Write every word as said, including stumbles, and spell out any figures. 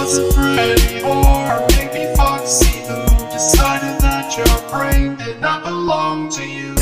wasn't ready for. Maybe Foxy, the moon decided that your brain did not belong to you.